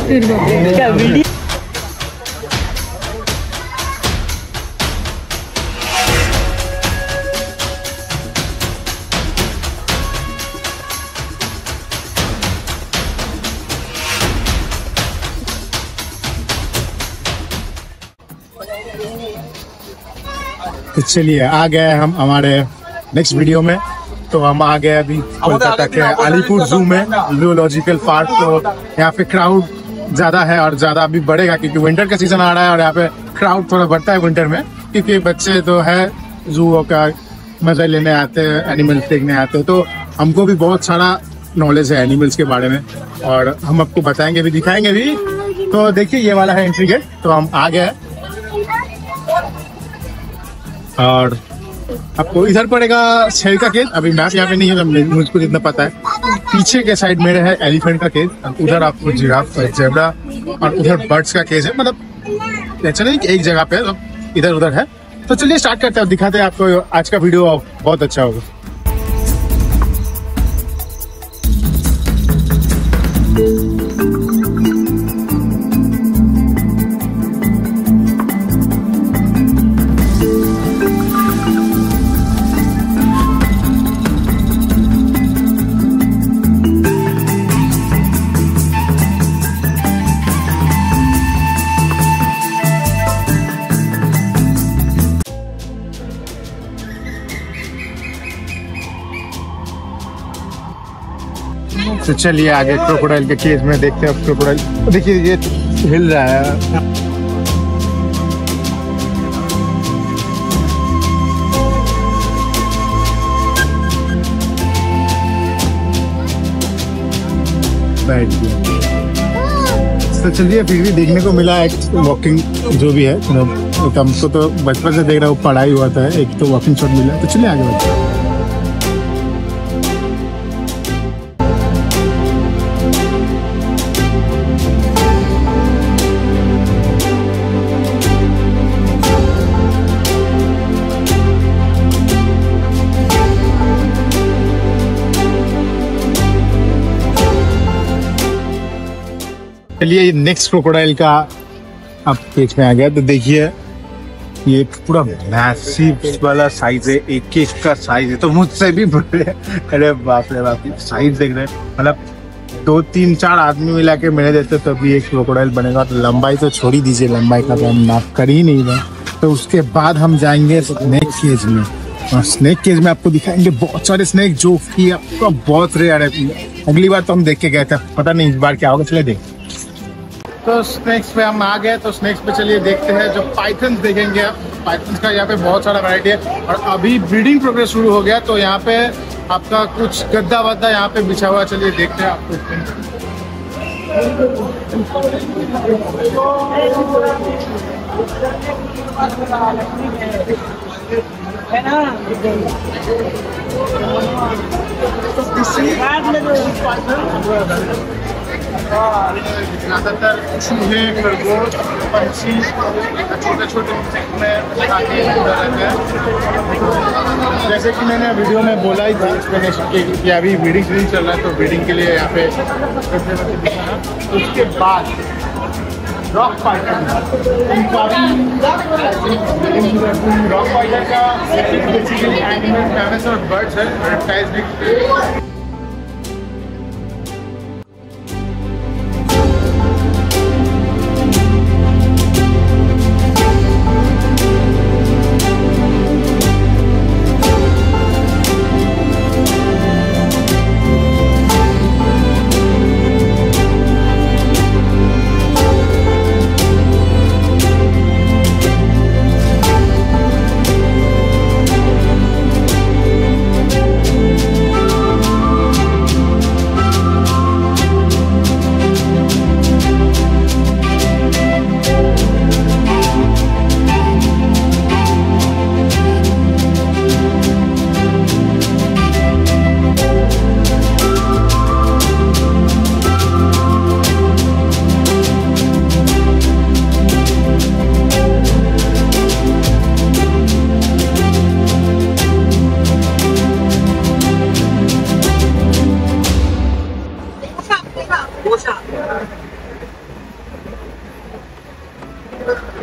तो चलिए आ गए हम हमारे नेक्स्ट वीडियो में। तो हम आ गए अभी कोलकाता के अलीपुर जू में, जूलॉजिकल पार्क। तो यहाँ पे क्राउड ज़्यादा है और ज़्यादा अभी बढ़ेगा क्योंकि विंटर का सीजन आ रहा है और यहाँ पे क्राउड थोड़ा बढ़ता है विंटर में, क्योंकि बच्चे तो है जू का मज़ा लेने आते हैं, एनिमल्स देखने आते हैं। तो हमको भी बहुत सारा नॉलेज है एनिमल्स के बारे में और हम आपको बताएंगे भी, दिखाएंगे भी। तो देखिए ये वाला है एंट्री गेट। तो हम आ गए और आपको इधर पड़ेगा शेर का केज। अभी मैप यहाँ पे नहीं है, मुझको जितना पता है। पीछे के साइड में है एलिफेंट का केज, उधर आपको जिराफ, जेब्रा और उधर बर्ड्स का केज है। मतलब ऐसा नहीं कि एक जगह पे इधर उधर है। तो चलिए स्टार्ट करते हैं, दिखाते हैं आपको। आज का वीडियो बहुत अच्छा होगा। तो चलिए आगे क्रोकोडाइल के केज में देखते हैं। क्रोकोडाइल देखिए ये हिल रहा है। तो चलिए फिर भी देखने को मिला एक वॉकिंग जो भी है, हमको तो बचपन से देख रहा हूँ, पढ़ाई हुआ था, एक तो वॉकिंग शॉट मिला। तो चलिए आगे बढ़ते हैं। चलिए नेक्स्ट क्रोकोडाइल का अब पेज में आ गया। तो देखिए ये पूरा मैसिव वाला साइज है, एक का साइज है, तो मुझसे भी बड़े। अरे बाप रे बाप, साइज देख रहे हैं। मतलब 2, 3, 4 आदमी मिला के मेरे देते तभी एक क्रोकोडाइल बनेगा। तो लंबाई तो छोड़ ही दीजिए, लंबाई का तो हम नाप कर ही नहीं रहे। तो उसके बाद हम जाएंगे स्नेक केज में, और स्नेक केज में आपको दिखाएंगे बहुत सारे स्नेक जो कि आपका बहुत रेयर है। अगली बार तो हम देख के गए थे, पता नहीं इस बार क्या होगा। चलिए देख। तो स्नेक्स पे हम आ गए। तो स्नेक्स पे चलिए देखते हैं। जो पाइथन्स देखेंगे आप, पाइथन्स का यहाँ पे बहुत सारा वैरायटी है और अभी ब्रीडिंग प्रोग्रेस शुरू हो गया। तो यहाँ पे आपका कुछ गद्दा वद्दा यहाँ पे बिछा हुआ, चलिए देखते हैं आपको। है ना ज़्यादातर चूहे, खरगोश, पंछी छोटे छोटे में रहते हैं। जैसे कि मैंने वीडियो में बोला ही था एक्सप्लेनेशन कि अभी ब्रीडिंग चल रहा है, तो ब्रीडिंग के लिए यहाँ पे उसके बाद रॉक फाइटर। रॉक फाइटर का एनिमल फेमस और बर्ड्स है, रेप्टाइल्स भी।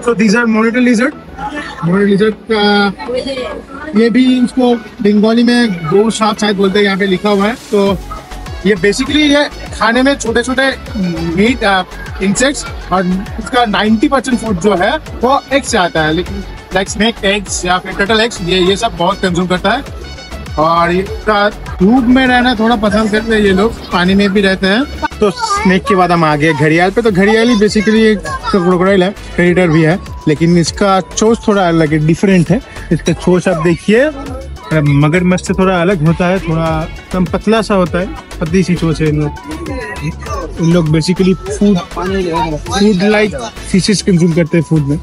So these are monitor lizard. Monitor lizard का ये भी इसको बंगाली में गो सांप शायद बोलते हैं, यहाँ पे लिखा हुआ है। तो ये बेसिकली ये खाने में छोटे छोटे मीट इंसेक्ट्स, और इसका 90% फूड जो है वो एग्स से आता है, लेकिन लाइक स्नेक एग्स या फिर टर्टल एग्स, ये सब बहुत कंज्यूम करता है। और इसका धूप में रहना थोड़ा पसंद करते हैं ये लोग, पानी में भी रहते हैं। तो स्नेक के बाद हम आ गए घड़ियाल पे। तो घड़ियाल ही बेसिकली एक क्रोकोडाइल है, प्रेडेटर भी है, लेकिन इसका चोंच थोड़ा अलग है, डिफरेंट है। इसका चोंच आप देखिए मगरमच्छ से थोड़ा अलग होता है, थोड़ा कम पतला सा होता है, पतली सी चोंच है। इन लोग basically food like fishes consume करते हैं फूड में।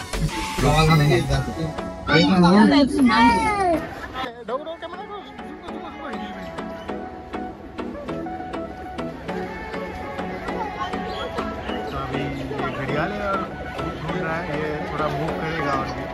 घड़ियाल है और घूम रहा है, ये थोड़ा मूव करेगा और भी।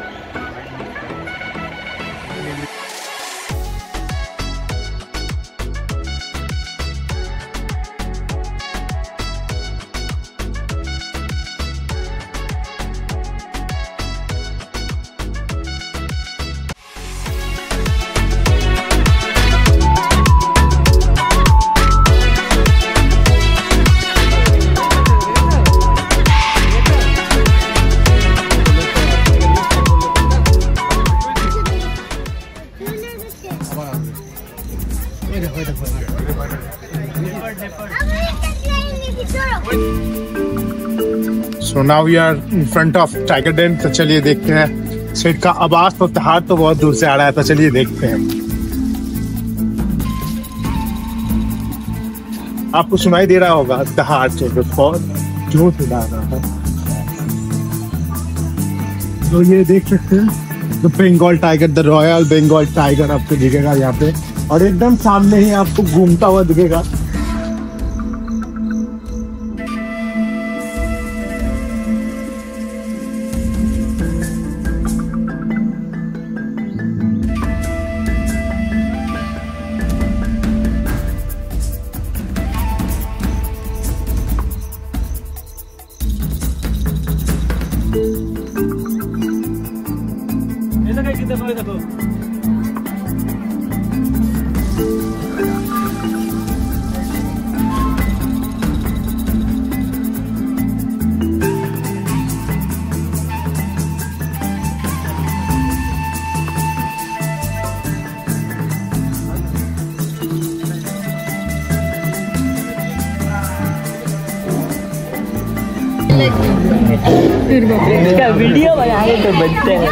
So now we are in front of tiger den. तो चलिए देखते हैं। शेर का आवाज तो दहाड़ तो बहुत दूर से आ रहा है, तो चलिए देखते हैं। आपको सुनाई दे रहा होगा दहाड़ से बहुत जोर से आ रहा है। तो ये देख सकते हैं the Bengal tiger, the royal Bengal tiger आपको दिखेगा यहाँ पे, और एकदम सामने ही आपको घूमता हुआ दिखेगा। इसका वीडियो बनाए तो बनते हैं।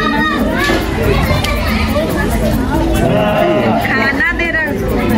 खाना दे रहा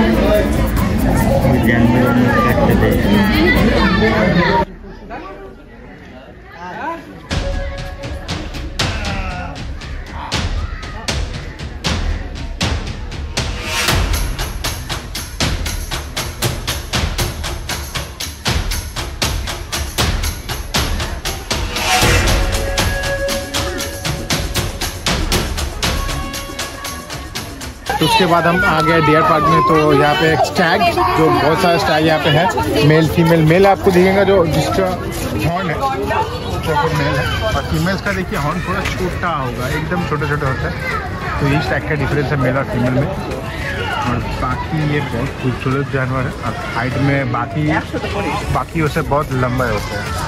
तो उसके बाद हम आ गए डियर पार्क में। तो यहाँ पे एक स्टैग, जो बहुत सारे स्टैग यहाँ पे है, मेल फीमेल। मेल आपको दिखेगा जो जिसका हॉर्न है प्रॉपर मेल है, और फीमेल्स का देखिए हॉर्न थोड़ा छोटा होगा, एकदम छोटे छोटे होता है। तो ये स्टैग का डिफरेंस है मेल और फीमेल में। और बाकी ये बहुत खूबसूरत जानवर है, और हाइट में बाकी से बहुत लंबा होता है।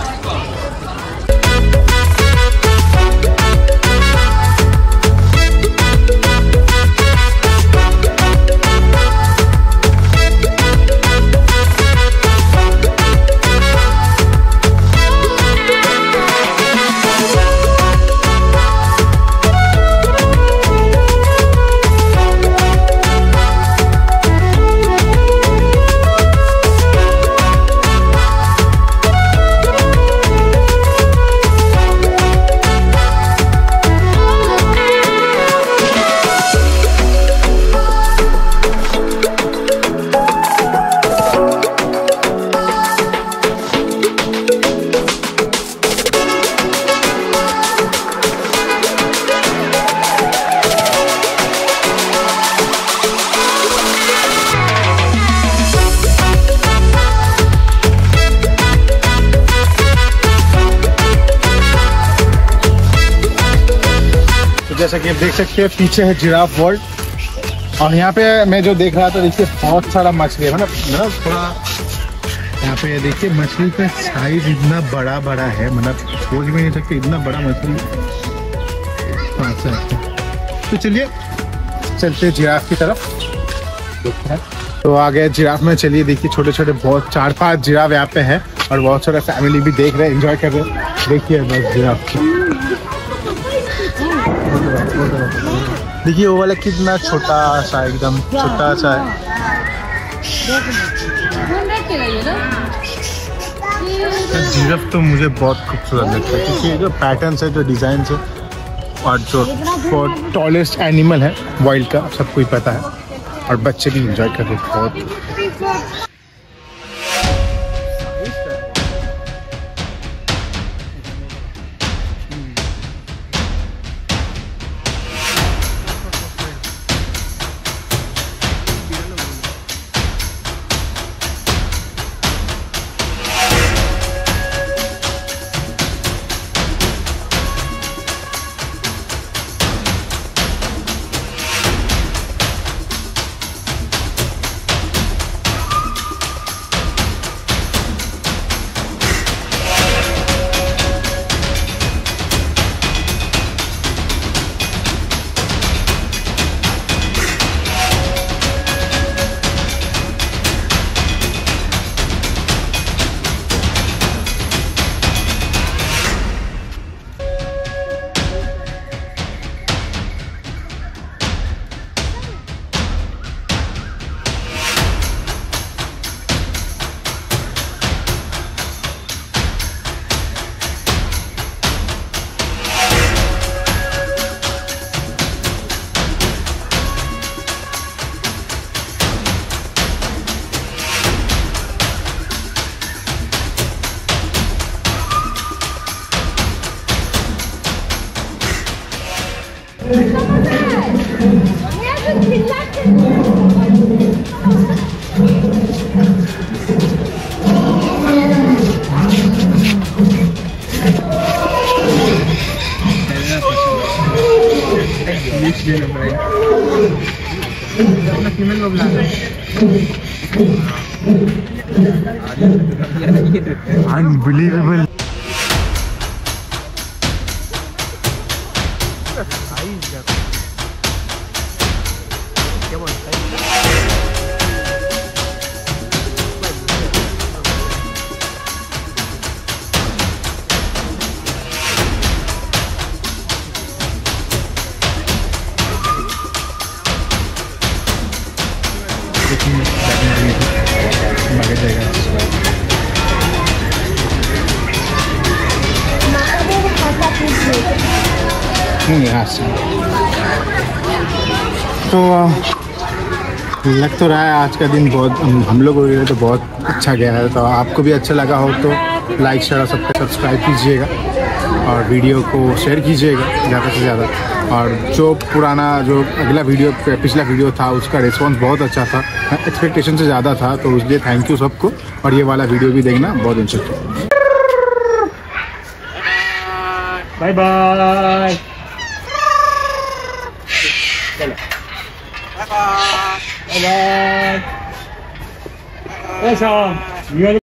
जैसा कि आप देख सकते हैं पीछे है जिराफ वर्ल्ड, और यहाँ पे मैं जो देख रहा था देखिए बहुत सारा मछली है, मतलब थोड़ा यहाँ पे देखिए मछली का साइज इतना बड़ा बड़ा है, मतलब सोच भी नहीं सकते इतना बड़ा मछली। तो चलिए चलते हैं जिराफ की तरफ। तो आ गए जिराफ में, चलिए देखिए छोटे छोटे बहुत 4-5 जिराफ यहाँ पे है, और बहुत सारा फैमिली भी देख रहे हैं, एंजॉय कर रहे हैं। देखिए बस जिराफ देखिए वो वाला कितना छोटा सा, एकदम छोटा सा है। जिराफ तो मुझे बहुत खूबसूरत लगता है क्योंकि जो पैटर्न्स है, जो डिजाइन है, और जो टॉलेस्ट एनिमल है वाइल्ड का, सबको ही पता है, और बच्चे भी एंजॉय कर रहे हैं बहुत। Unbelievable. तो लग तो रहा है आज का दिन बहुत हम लोग को तो बहुत अच्छा गया है। तो आपको भी अच्छा लगा हो तो लाइक शेयर और सब्सक्राइब कीजिएगा, और वीडियो को शेयर कीजिएगा ज़्यादा से ज़्यादा। और जो पुराना जो अगला वीडियो पिछला वीडियो था उसका रिस्पांस बहुत अच्छा था, एक्सपेक्टेशन से ज़्यादा था, तो इसलिए थैंक यू सबको। और ये वाला वीडियो भी देखना, बहुत interesting. Bye bye. Bye bye. Bye bye.